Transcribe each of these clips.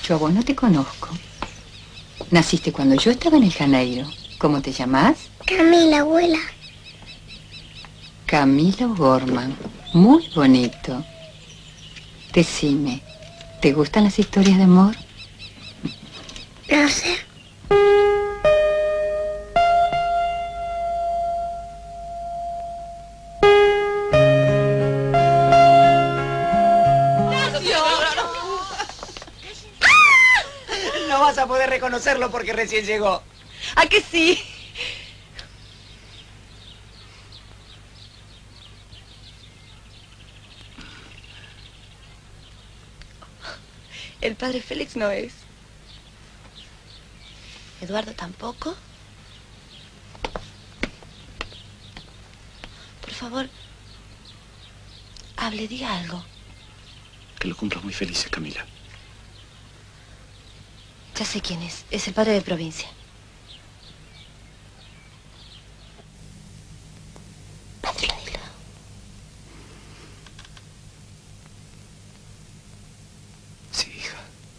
Yo a vos no te conozco. Naciste cuando yo estaba en el Janeiro. ¿Cómo te llamás? Camila, abuela. Camila O'Gorman. Muy bonito. Decime, ¿te gustan las historias de amor? No sé. No vas a poder reconocerlo porque recién llegó. ¿A que sí? El padre Félix no es. Eduardo tampoco. Por favor, hable, diga algo. Que lo cumpla muy feliz, Camila. Ya sé quién es. Es el padre de provincia. Dilo, dilo. Sí, hija.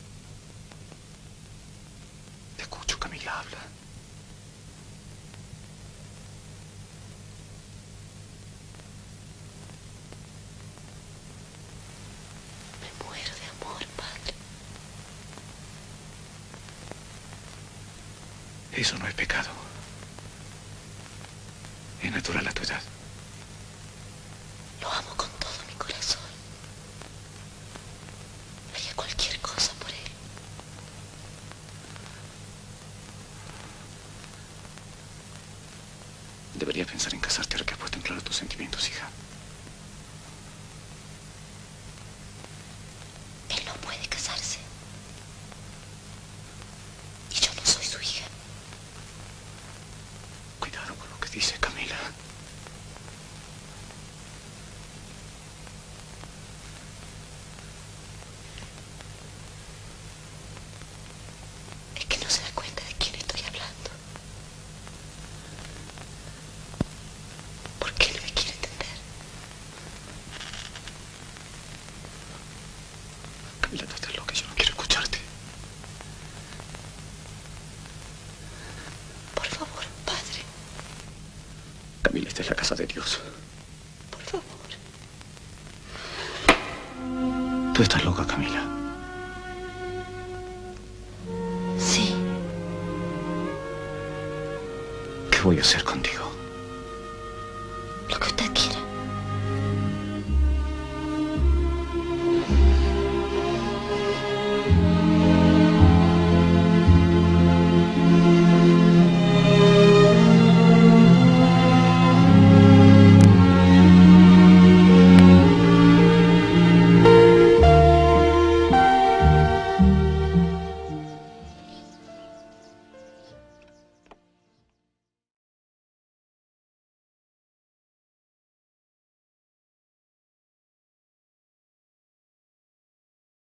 Te escucho, Camila, habla. Me muero de amor, padre. Eso no es pecado. Es natural a tu edad. Lo amo con todo mi corazón. Haría cualquier cosa por él. Deberías pensar en casarte ahora que has puesto en claro tus sentimientos, hija. Él no puede casarse. Y yo no soy su hija. Cuidado con lo que dices, Camila. Es que no se da cuenta de quién estoy hablando. ¿Por qué no me quiere entender? Camila, tú estás loca, yo no quiero escucharte. Por favor, padre. Camila, esta es la casa de Dios. Por favor. Tú estás loca, Camila. Sí. ¿Qué voy a hacer contigo? Lo que usted quiera.